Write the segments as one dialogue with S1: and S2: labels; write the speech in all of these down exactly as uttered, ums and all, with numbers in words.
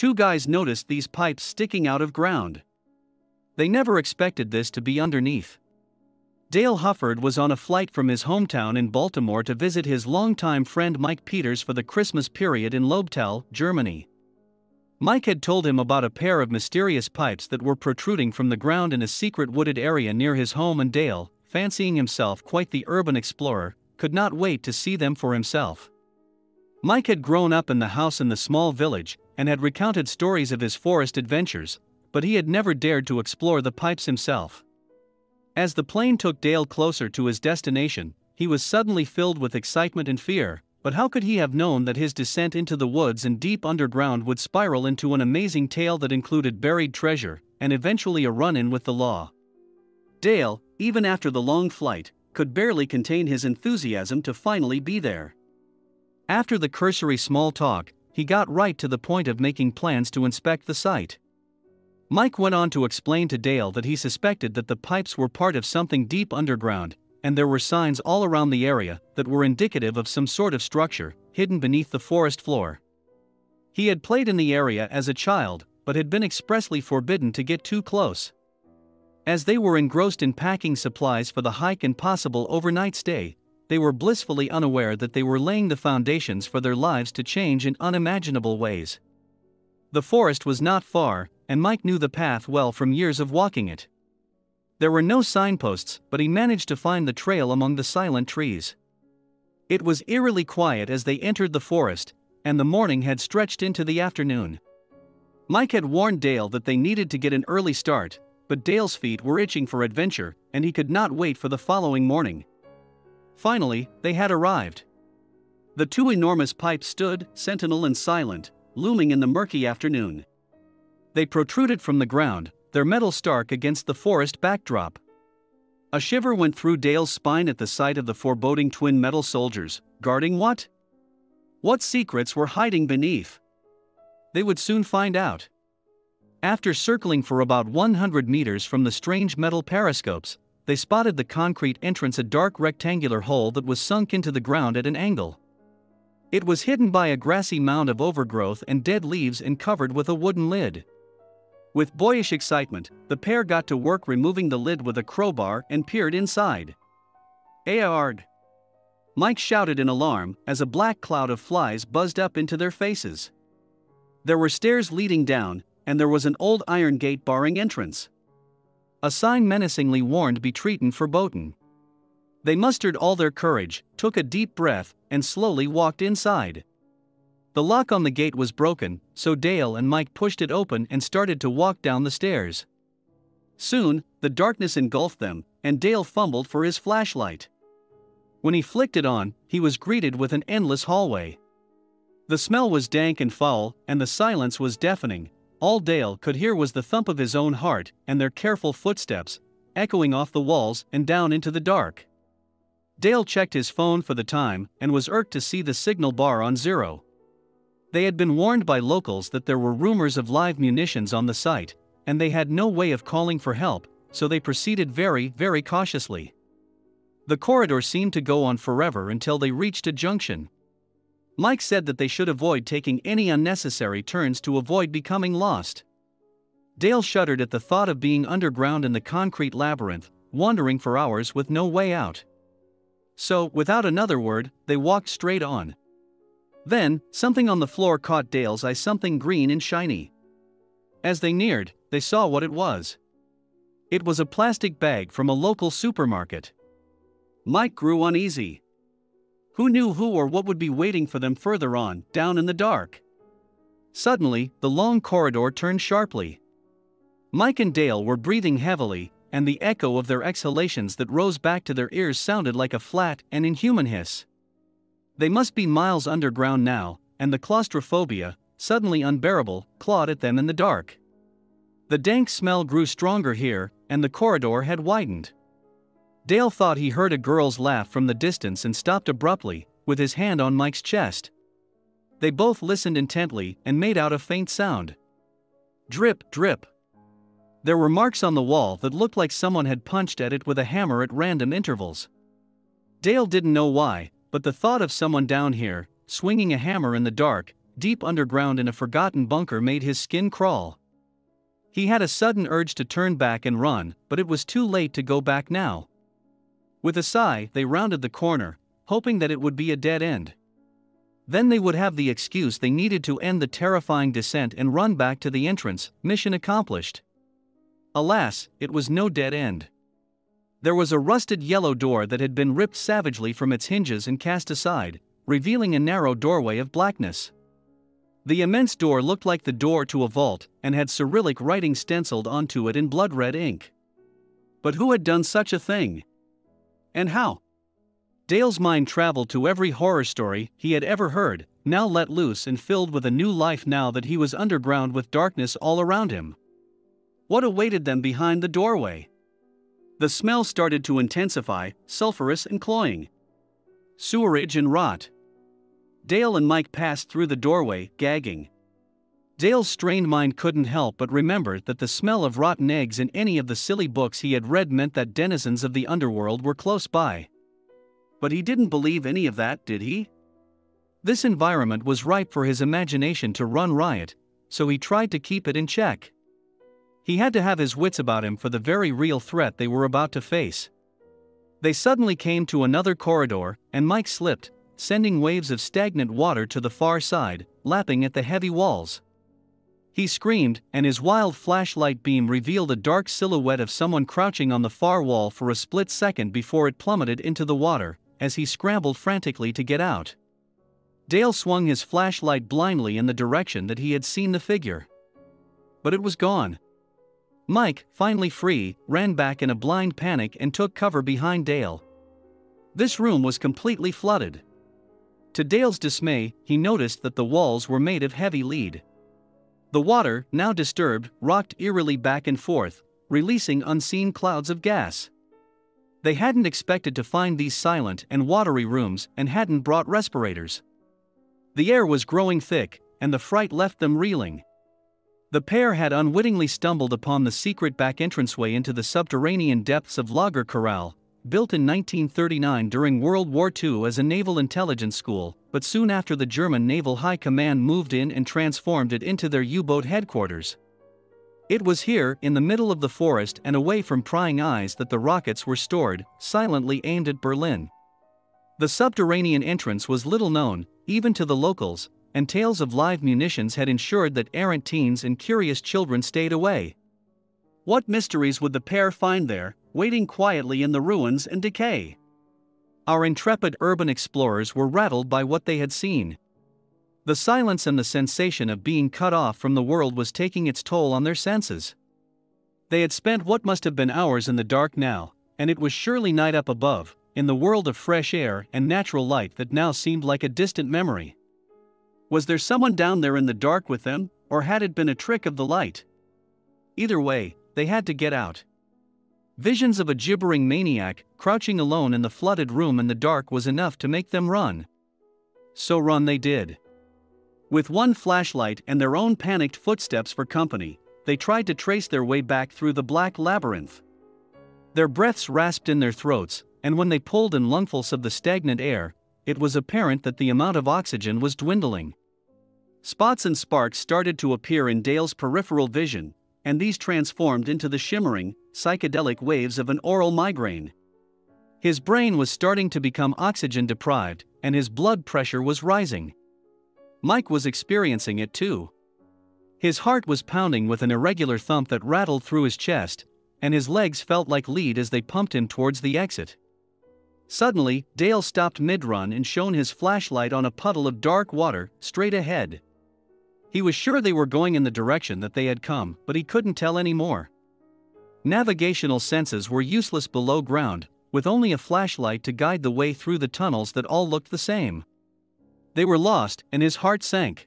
S1: two guys noticed these pipes sticking out of ground. They never expected this to be underneath. Dale Hufford was on a flight from his hometown in Baltimore to visit his longtime friend Mike Peters for the Christmas period in Lobtal, Germany. Mike had told him about a pair of mysterious pipes that were protruding from the ground in a secret wooded area near his home, and Dale, fancying himself quite the urban explorer, could not wait to see them for himself. Mike had grown up in the house in the small village and had recounted stories of his forest adventures, but he had never dared to explore the pipes himself. As the plane took Dale closer to his destination, he was suddenly filled with excitement and fear, but how could he have known that his descent into the woods and deep underground would spiral into an amazing tale that included buried treasure, and eventually a run-in with the law? Dale, even after the long flight, could barely contain his enthusiasm to finally be there. After the cursory small talk, he got right to the point of making plans to inspect the site. Mike went on to explain to Dale that he suspected that the pipes were part of something deep underground, and there were signs all around the area that were indicative of some sort of structure hidden beneath the forest floor. He had played in the area as a child, but had been expressly forbidden to get too close. As they were engrossed in packing supplies for the hike and possible overnight stay, they were blissfully unaware that they were laying the foundations for their lives to change in unimaginable ways. The forest was not far, and Mike knew the path well from years of walking it. There were no signposts, but he managed to find the trail among the silent trees. It was eerily quiet as they entered the forest, and the morning had stretched into the afternoon. Mike had warned Dale that they needed to get an early start, but Dale's feet were itching for adventure, and he could not wait for the following morning. Finally, they had arrived. The two enormous pipes stood, sentinel and silent, looming in the murky afternoon. They protruded from the ground, their metal stark against the forest backdrop. A shiver went through Dale's spine at the sight of the foreboding twin metal soldiers, guarding what? What secrets were hiding beneath? They would soon find out. After circling for about one hundred meters from the strange metal periscopes, they spotted the concrete entrance, a dark rectangular hole that was sunk into the ground at an angle. It was hidden by a grassy mound of overgrowth and dead leaves and covered with a wooden lid. With boyish excitement, the pair got to work removing the lid with a crowbar and peered inside. "Aard!" Mike shouted in alarm as a black cloud of flies buzzed up into their faces. There were stairs leading down, and there was an old iron gate barring entrance. A sign menacingly warned "Betreaten verboten." They mustered all their courage, took a deep breath, and slowly walked inside. The lock on the gate was broken, so Dale and Mike pushed it open and started to walk down the stairs. Soon, the darkness engulfed them, and Dale fumbled for his flashlight. When he flicked it on, he was greeted with an endless hallway. The smell was dank and foul, and the silence was deafening. All Dale could hear was the thump of his own heart and their careful footsteps, echoing off the walls and down into the dark. Dale checked his phone for the time and was irked to see the signal bar on zero. They had been warned by locals that there were rumors of live munitions on the site, and they had no way of calling for help, so they proceeded very, very cautiously. The corridor seemed to go on forever until they reached a junction. Mike said that they should avoid taking any unnecessary turns to avoid becoming lost. Dale shuddered at the thought of being underground in the concrete labyrinth, wandering for hours with no way out. So, without another word, they walked straight on. Then, something on the floor caught Dale's eye, something green and shiny. As they neared, they saw what it was. It was a plastic bag from a local supermarket. Mike grew uneasy. Who knew who or what would be waiting for them further on, down in the dark? Suddenly, the long corridor turned sharply. Mike and Dale were breathing heavily, and the echo of their exhalations that rose back to their ears sounded like a flat and inhuman hiss. They must be miles underground now, and the claustrophobia, suddenly unbearable, clawed at them in the dark. The dank smell grew stronger here, and the corridor had widened. Dale thought he heard a girl's laugh from the distance and stopped abruptly, with his hand on Mike's chest. They both listened intently and made out a faint sound. Drip, drip. There were marks on the wall that looked like someone had punched at it with a hammer at random intervals. Dale didn't know why, but the thought of someone down here, swinging a hammer in the dark, deep underground in a forgotten bunker made his skin crawl. He had a sudden urge to turn back and run, but it was too late to go back now. With a sigh, they rounded the corner, hoping that it would be a dead end. Then they would have the excuse they needed to end the terrifying descent and run back to the entrance, mission accomplished. Alas, it was no dead end. There was a rusted yellow door that had been ripped savagely from its hinges and cast aside, revealing a narrow doorway of blackness. The immense door looked like the door to a vault and had Cyrillic writing stenciled onto it in blood-red ink. But who had done such a thing? And how? Dale's mind traveled to every horror story he had ever heard, now let loose and filled with a new life now that he was underground with darkness all around him. What awaited them behind the doorway? The smell started to intensify, sulphurous and cloying. Sewerage and rot. Dale and Mike passed through the doorway, gagging. Dale's strained mind couldn't help but remember that the smell of rotten eggs in any of the silly books he had read meant that denizens of the underworld were close by. But he didn't believe any of that, did he? This environment was ripe for his imagination to run riot, so he tried to keep it in check. He had to have his wits about him for the very real threat they were about to face. They suddenly came to another corridor, and Mike slipped, sending waves of stagnant water to the far side, lapping at the heavy walls. He screamed, and his wild flashlight beam revealed a dark silhouette of someone crouching on the far wall for a split second before it plummeted into the water, as he scrambled frantically to get out. Dale swung his flashlight blindly in the direction that he had seen the figure. But it was gone. Mike, finally free, ran back in a blind panic and took cover behind Dale. This room was completely flooded. To Dale's dismay, he noticed that the walls were made of heavy lead. The water, now disturbed, rocked eerily back and forth, releasing unseen clouds of gas. They hadn't expected to find these silent and watery rooms and hadn't brought respirators. The air was growing thick, and the fright left them reeling. The pair had unwittingly stumbled upon the secret back entranceway into the subterranean depths of Lager Corral, built in nineteen thirty-nine during World War Two as a naval intelligence school, but soon after the German Naval High Command moved in and transformed it into their U-boat headquarters. It was here, in the middle of the forest and away from prying eyes, that the rockets were stored, silently aimed at Berlin. The subterranean entrance was little known, even to the locals, and tales of live munitions had ensured that errant teens and curious children stayed away. What mysteries would the pair find there, waiting quietly in the ruins and decay? Our intrepid urban explorers were rattled by what they had seen. The silence and the sensation of being cut off from the world was taking its toll on their senses. They had spent what must have been hours in the dark now, and it was surely night up above, in the world of fresh air and natural light that now seemed like a distant memory. Was there someone down there in the dark with them, or had it been a trick of the light? Either way, they had to get out. Visions of a gibbering maniac, crouching alone in the flooded room in the dark, was enough to make them run. So run they did. With one flashlight and their own panicked footsteps for company, they tried to trace their way back through the black labyrinth. Their breaths rasped in their throats, and when they pulled in lungfuls of the stagnant air, it was apparent that the amount of oxygen was dwindling. Spots and sparks started to appear in Dale's peripheral vision, and these transformed into the shimmering, psychedelic waves of an oral migraine. His brain was starting to become oxygen deprived, and his blood pressure was rising. Mike was experiencing it too. His heart was pounding with an irregular thump that rattled through his chest, and his legs felt like lead as they pumped him towards the exit. Suddenly, Dale stopped mid-run and shone his flashlight on a puddle of dark water, straight ahead. He was sure they were going in the direction that they had come, but he couldn't tell any more. Navigational senses were useless below ground, with only a flashlight to guide the way through the tunnels that all looked the same. They were lost, and his heart sank.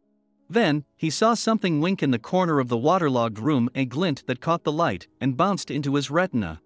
S1: Then, he saw something wink in the corner of the waterlogged room, a glint that caught the light and bounced into his retina.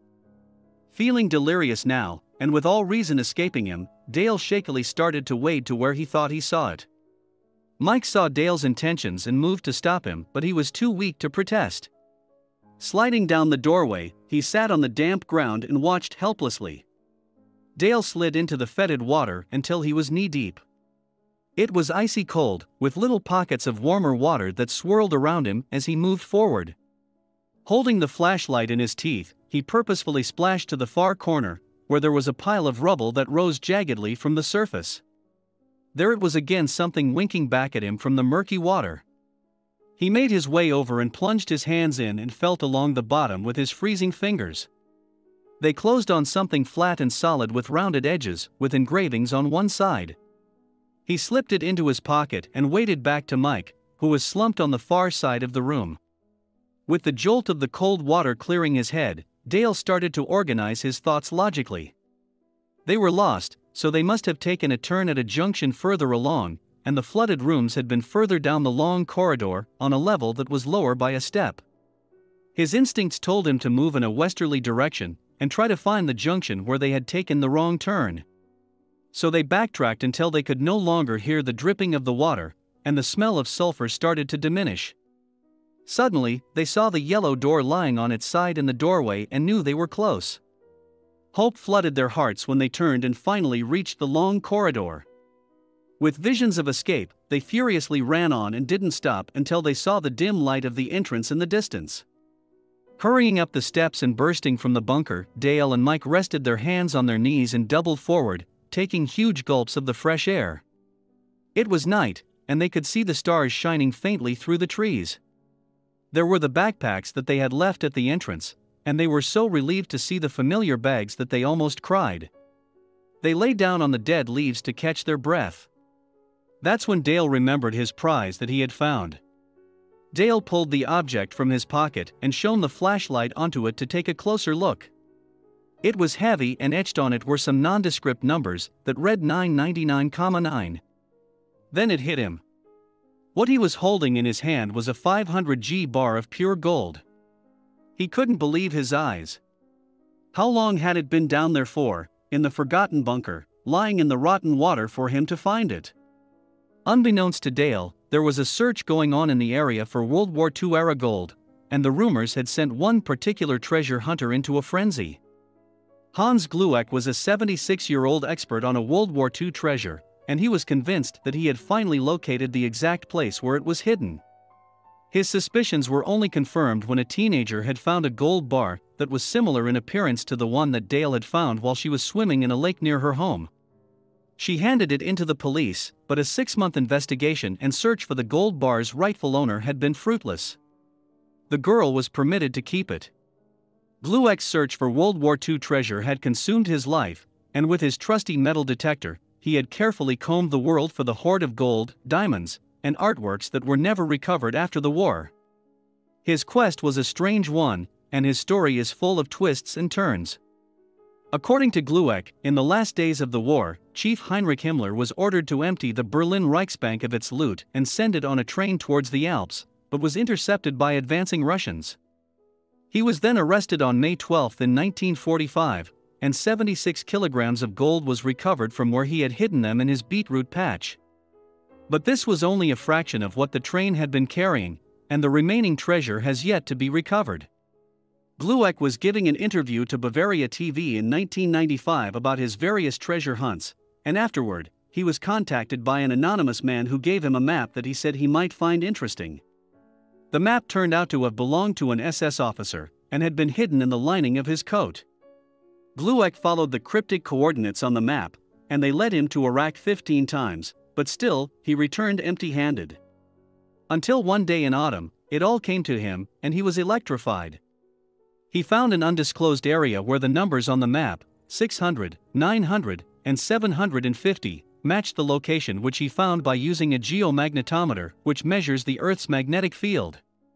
S1: Feeling delirious now, and with all reason escaping him, Dale shakily started to wade to where he thought he saw it. Mike saw Dale's intentions and moved to stop him, but he was too weak to protest. Sliding down the doorway, he sat on the damp ground and watched helplessly. Dale slid into the fetid water until he was knee-deep. It was icy cold, with little pockets of warmer water that swirled around him as he moved forward. Holding the flashlight in his teeth, he purposefully splashed to the far corner, where there was a pile of rubble that rose jaggedly from the surface. There it was again, something winking back at him from the murky water. He made his way over and plunged his hands in and felt along the bottom with his freezing fingers. They closed on something flat and solid with rounded edges, with engravings on one side. He slipped it into his pocket and waded back to Mike, who was slumped on the far side of the room. With the jolt of the cold water clearing his head, Dale started to organize his thoughts logically. They were lost, so they must have taken a turn at a junction further along, and the flooded rooms had been further down the long corridor, on a level that was lower by a step. His instincts told him to move in a westerly direction, and try to find the junction where they had taken the wrong turn. So they backtracked until they could no longer hear the dripping of the water, and the smell of sulfur started to diminish. Suddenly, they saw the yellow door lying on its side in the doorway and knew they were close. Hope flooded their hearts when they turned and finally reached the long corridor. With visions of escape, they furiously ran on and didn't stop until they saw the dim light of the entrance in the distance. Hurrying up the steps and bursting from the bunker, Dale and Mike rested their hands on their knees and doubled forward, taking huge gulps of the fresh air. It was night, and they could see the stars shining faintly through the trees. There were the backpacks that they had left at the entrance, and they were so relieved to see the familiar bags that they almost cried. They lay down on the dead leaves to catch their breath. That's when Dale remembered his prize that he had found. Dale pulled the object from his pocket and shone the flashlight onto it to take a closer look. It was heavy, and etched on it were some nondescript numbers that read nine ninety-nine nine. Then it hit him. What he was holding in his hand was a five hundred G bar of pure gold. He couldn't believe his eyes. How long had it been down there for, in the forgotten bunker, lying in the rotten water for him to find it? Unbeknownst to Dale, there was a search going on in the area for World War Two era gold, and the rumors had sent one particular treasure hunter into a frenzy. Hans Glueck was a seventy-six-year-old expert on a World War Two treasure, and he was convinced that he had finally located the exact place where it was hidden. His suspicions were only confirmed when a teenager had found a gold bar that was similar in appearance to the one that Dale had found while she was swimming in a lake near her home. She handed it in to the police, but a six-month investigation and search for the gold bar's rightful owner had been fruitless. The girl was permitted to keep it. Glueck's search for World War Two treasure had consumed his life, and with his trusty metal detector, he had carefully combed the world for the hoard of gold, diamonds, and artworks that were never recovered after the war. His quest was a strange one, and his story is full of twists and turns. According to Glueck, in the last days of the war, Chief Heinrich Himmler was ordered to empty the Berlin Reichsbank of its loot and send it on a train towards the Alps, but was intercepted by advancing Russians. He was then arrested on May twelfth in nineteen forty-five, and seventy-six kilograms of gold was recovered from where he had hidden them in his beetroot patch. But this was only a fraction of what the train had been carrying, and the remaining treasure has yet to be recovered. Glueck was giving an interview to Bavaria T V in nineteen ninety-five about his various treasure hunts, and afterward, he was contacted by an anonymous man who gave him a map that he said he might find interesting. The map turned out to have belonged to an S S officer, and had been hidden in the lining of his coat. Glueck followed the cryptic coordinates on the map, and they led him to Iraq fifteen times, but still, he returned empty-handed. Until one day in autumn, it all came to him, and he was electrified. He found an undisclosed area where the numbers on the map, six hundred, nine hundred, and seven hundred fifty, matched the location which he found by using a geomagnetometer, which measures the Earth's magnetic field.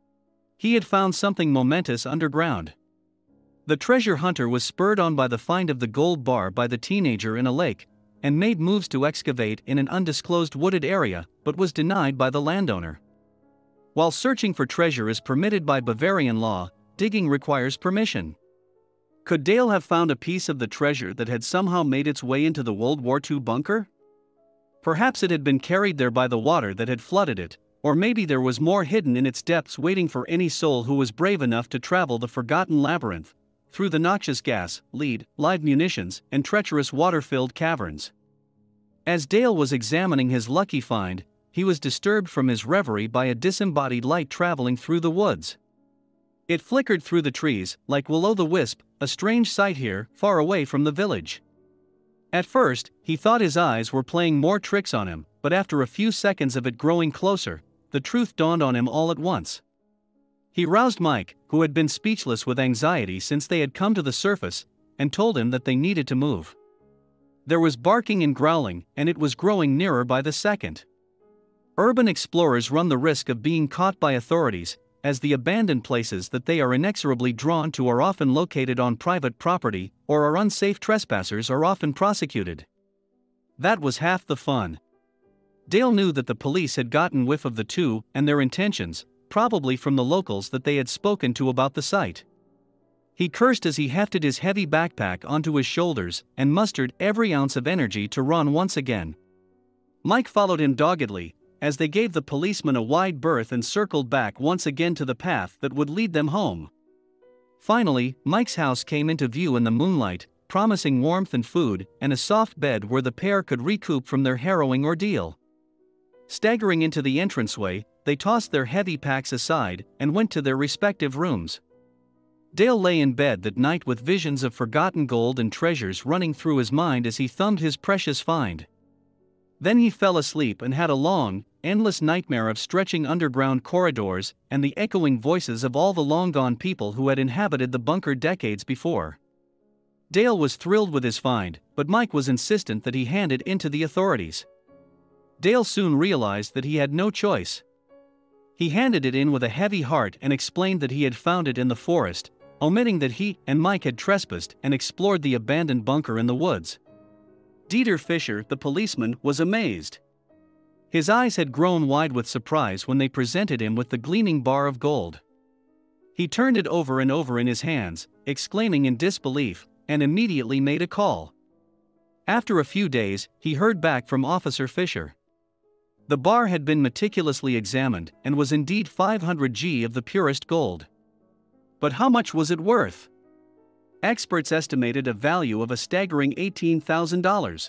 S1: He had found something momentous underground. The treasure hunter was spurred on by the find of the gold bar by the teenager in a lake, and made moves to excavate in an undisclosed wooded area, but was denied by the landowner. While searching for treasure is permitted by Bavarian law, digging requires permission. Could Dale have found a piece of the treasure that had somehow made its way into the World War Two bunker? Perhaps it had been carried there by the water that had flooded it, or maybe there was more hidden in its depths waiting for any soul who was brave enough to travel the forgotten labyrinth, through the noxious gas, lead, live munitions, and treacherous water-filled caverns. As Dale was examining his lucky find, he was disturbed from his reverie by a disembodied light traveling through the woods. It flickered through the trees, like Will-o'-the-Wisp, a strange sight here, far away from the village. At first, he thought his eyes were playing more tricks on him, but after a few seconds of it growing closer, the truth dawned on him all at once. He roused Mike, who had been speechless with anxiety since they had come to the surface, and told him that they needed to move. There was barking and growling, and it was growing nearer by the second. Urban explorers run the risk of being caught by authorities, as the abandoned places that they are inexorably drawn to are often located on private property, or are unsafe. Trespassers are often prosecuted. That was half the fun. Dale knew that the police had gotten whiff of the two and their intentions, probably from the locals that they had spoken to about the site. He cursed as he hefted his heavy backpack onto his shoulders and mustered every ounce of energy to run once again. Mike followed him doggedly, as they gave the policeman a wide berth and circled back once again to the path that would lead them home. Finally, Mike's house came into view in the moonlight, promising warmth and food and a soft bed where the pair could recoup from their harrowing ordeal. Staggering into the entranceway, they tossed their heavy packs aside and went to their respective rooms. Dale lay in bed that night with visions of forgotten gold and treasures running through his mind as he thumbed his precious find. Then he fell asleep and had a long, endless nightmare of stretching underground corridors and the echoing voices of all the long-gone people who had inhabited the bunker decades before. Dale was thrilled with his find, but Mike was insistent that he hand it in to the authorities. Dale soon realized that he had no choice. He handed it in with a heavy heart and explained that he had found it in the forest, omitting that he and Mike had trespassed and explored the abandoned bunker in the woods. Dieter Fischer, the policeman, was amazed. His eyes had grown wide with surprise when they presented him with the gleaming bar of gold. He turned it over and over in his hands, exclaiming in disbelief, and immediately made a call. After a few days, he heard back from Officer Fischer. The bar had been meticulously examined and was indeed five hundred grams of the purest gold. But how much was it worth? Experts estimated a value of a staggering eighteen thousand dollars.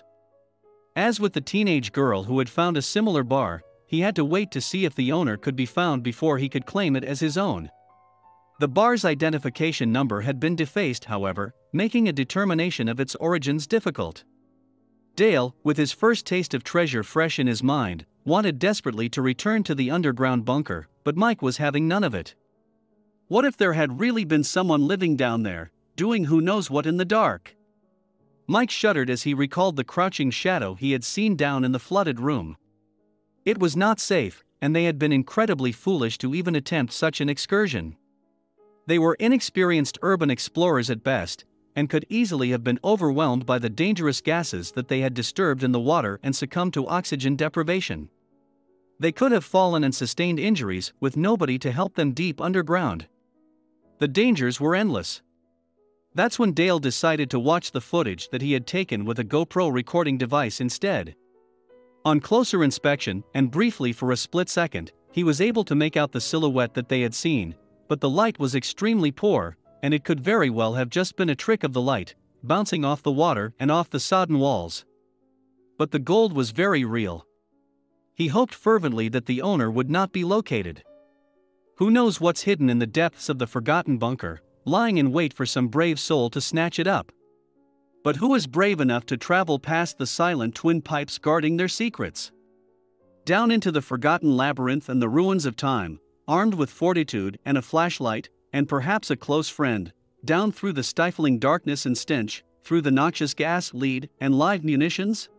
S1: As with the teenage girl who had found a similar bar, he had to wait to see if the owner could be found before he could claim it as his own. The bar's identification number had been defaced, however, making a determination of its origins difficult. Dale, with his first taste of treasure fresh in his mind, wanted desperately to return to the underground bunker, but Mike was having none of it. What if there had really been someone living down there, doing who knows what in the dark? Mike shuddered as he recalled the crouching shadow he had seen down in the flooded room. It was not safe, and they had been incredibly foolish to even attempt such an excursion. They were inexperienced urban explorers at best, and could easily have been overwhelmed by the dangerous gases that they had disturbed in the water and succumbed to oxygen deprivation. They could have fallen and sustained injuries with nobody to help them deep underground. The dangers were endless. That's when Dale decided to watch the footage that he had taken with a GoPro recording device instead. On closer inspection, and briefly for a split second, he was able to make out the silhouette that they had seen, but the light was extremely poor, and it could very well have just been a trick of the light, bouncing off the water and off the sodden walls. But the gold was very real. He hoped fervently that the owner would not be located. Who knows what's hidden in the depths of the forgotten bunker, lying in wait for some brave soul to snatch it up. But who is brave enough to travel past the silent twin pipes guarding their secrets? Down into the forgotten labyrinth and the ruins of time, armed with fortitude and a flashlight, and perhaps a close friend, down through the stifling darkness and stench, through the noxious gas, lead, and live munitions?